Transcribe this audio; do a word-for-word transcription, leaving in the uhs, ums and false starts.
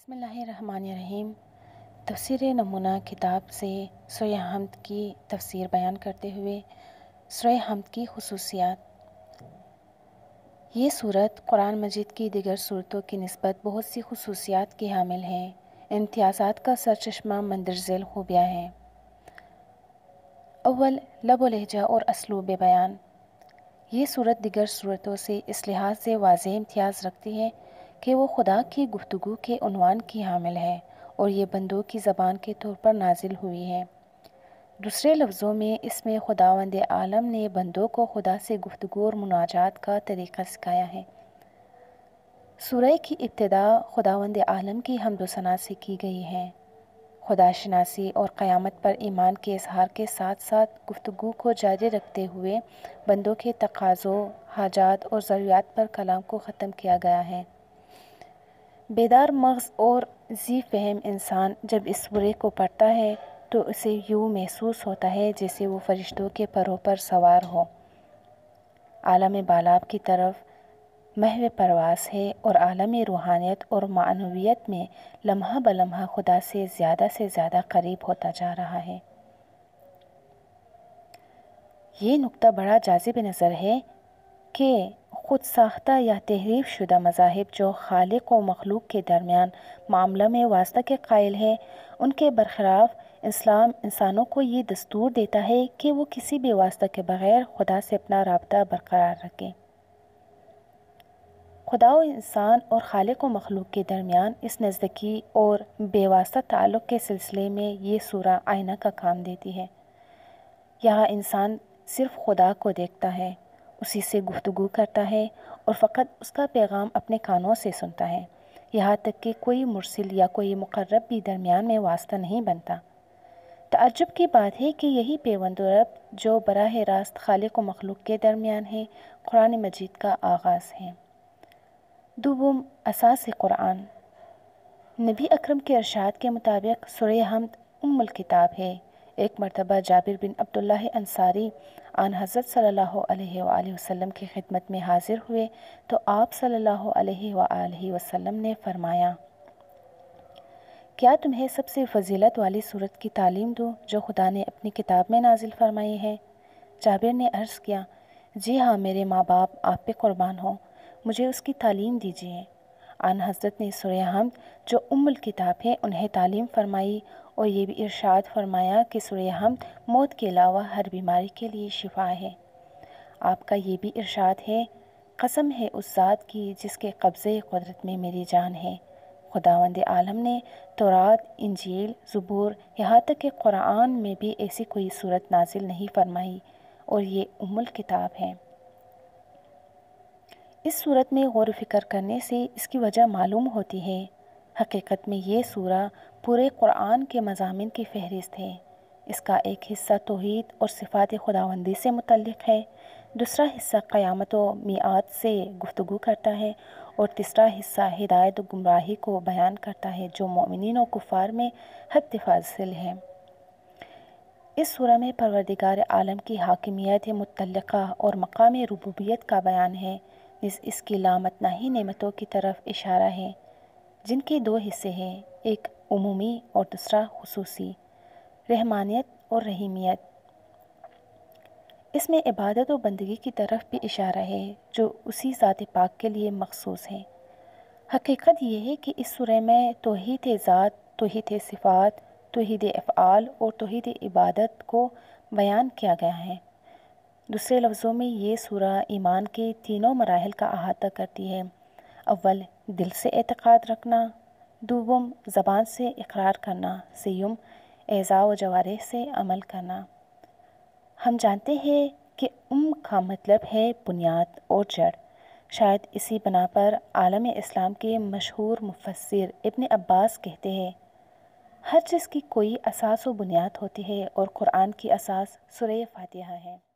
بسم اللہ الرحمن الرحیم۔ تفسیر نمونہ کتاب سے سورہ حمد کی تفسیر بیان کرتے ہوئے سورہ حمد کی خصوصیات۔ یہ سورت قرآن مجید کی دیگر سورتوں کی نسبت بہت سی خصوصیات کی حامل ہے۔ امتیازات کا سرچشمہ مندرذیل خوبیاں ہیں۔ اول، لب و لہجہ اور اسلوب بیان۔ یہ سورت دیگر سورتوں سے اس لحاظ سے واضح امتیاز رکھتی ہے کہ وہ خدا کی گفتگو کے عنوان کی حامل ہے اور یہ بندوں کی زبان کے طور پر نازل ہوئی ہے۔ دوسرے لفظوں میں اس میں خداوند عالم نے بندوں کو خدا سے گفتگو اور مناجات کا طریقہ سکھایا ہے۔ سورہ کی ابتدا خداوند عالم کی حمد و ثنا سے کی گئی ہے۔ خدا شناسی اور قیامت پر ایمان کے اظہار کے ساتھ ساتھ گفتگو کو جاری رکھتے ہوئے بندوں کے تقاضوں، حاجات اور ضروریات پر کلام کو ختم کیا گیا ہے۔ بیدار مغز اور ذی فہم انسان جب اس سورہ کو پڑھتا ہے تو اسے یوں محسوس ہوتا ہے جیسے وہ فرشتوں کے پروں پر سوار ہو، عالم بالا کی طرف محو پرواز ہے اور عالم روحانیت اور معنویت میں لمحہ بلمحہ خدا سے زیادہ سے زیادہ قریب ہوتا جا رہا ہے۔ یہ نکتہ بڑا جاذب نظر ہے کہ خود ساختہ یا تحریف شدہ مذاہب جو خالق و مخلوق کے درمیان معاملہ میں واسطہ کے قائل ہیں، ان کے برخلاف اسلام انسانوں کو یہ دستور دیتا ہے کہ وہ کسی بھی واسطہ کے بغیر خدا سے اپنا رابطہ برقرار رکھیں۔ خدا و انسان اور خالق و مخلوق کے درمیان اس نزدیکی اور بے واسطہ تعلق کے سلسلے میں یہ سورہ آئینہ کا کام دیتی ہے۔ یہاں انسان صرف خدا کو دیکھتا ہے، اسی سے گفتگو کرتا ہے اور فقط اس کا پیغام اپنے کانوں سے سنتا ہے، یہاں تک کہ کوئی مرسل یا کوئی مقرب بھی درمیان میں واسطہ نہیں بنتا۔ تعجب کی بات ہے کہ یہی پیوند و ربط جو براہ راست خالق و مخلوق کے درمیان ہے، قرآن مجید کا آغاز ہے۔ دوم، اساس قرآن۔ نبی اکرم کے ارشاد کے مطابق سورہ حمد ام الکتاب ہے۔ ایک مرتبہ جابر بن عبداللہ انصاری آن حضرت صلی اللہ علیہ وآلہ وسلم کی خدمت میں حاضر ہوئے تو آپ صلی اللہ علیہ وآلہ وسلم نے فرمایا، کیا تمہیں سب سے فضیلت والی سورت کی تعلیم دوں جو خدا نے اپنی کتاب میں نازل فرمائی ہے؟ جابر نے عرض کیا، جی ہاں، میرے ماں باپ آپ پہ قربان ہوں، مجھے اس کی تعلیم دیجیے۔ آن حضرت نے سورہ حمد جو ام الکتاب ہے انہیں تعلیم فرمائی اور یہ بھی ارشاد فرمایا کہ سورہ حمد موت کے علاوہ ہر بیماری کے لیے شفا ہے۔ آپ کا یہ بھی ارشاد ہے، قسم ہے اس ذات کی جس کے قبضے قدرت میں میری جان ہے، خداوند عالم نے تورات، انجیل، زبور، یہاں تک کہ قرآن میں بھی ایسی کوئی سورت نازل نہیں فرمائی اور یہ ام الکتاب ہے۔ اس سورت میں غور و فکر کرنے سے اس کی وجہ معلوم ہوتی ہے۔ حقیقت میں یہ سورہ پورے قرآن کے مضامین کی فہرست ہے۔ اس کا ایک حصہ توحید اور صفات خداوندی سے متعلق ہے، دوسرا حصہ قیامت و میعاد سے گفتگو کرتا ہے اور تیسرا حصہ ہدایت و گمراہی کو بیان کرتا ہے جو مومنین و کفار میں حد فاصل ہے۔ اس سورہ میں پروردگار عالم کی حاکمیت مطلقہ اور مقام ربوبیت کا بیان ہے، نیز اس کی لامتناہی نعمتوں کی طرف اشارہ ہے جن کے دو حصے ہیں، ایک عمومی اور دوسرا خصوصی، رحمانیت اور رحیمیت۔ اس میں عبادت و بندگی کی طرف بھی اشارہ ہے جو اسی ذات پاک کے لیے مخصوص ہے۔ حقیقت یہ ہے کہ اس سورہ میں توحید ذات، توحید صفات، توحید افعال اور توحید عبادت کو بیان کیا گیا ہے۔ دوسرے لفظوں میں یہ سورہ ایمان کے تینوں مراحل کا احاطہ کرتی ہے۔ اول، دل سے اعتقاد رکھنا، دوم، زبان سے اقرار کرنا، سیوم، اعضاء و جوارح سے عمل کرنا۔ ہم جانتے ہیں کہ ام کا مطلب ہے بنیاد اور جڑ۔ شاید اسی بنا پر عالم اسلام کے مشہور مفسر ابن عباس کہتے ہیں، ہر چیز کی کوئی اساس و بنیاد ہوتی ہے اور قرآن کی اساس سورہ فاتحہ ہے۔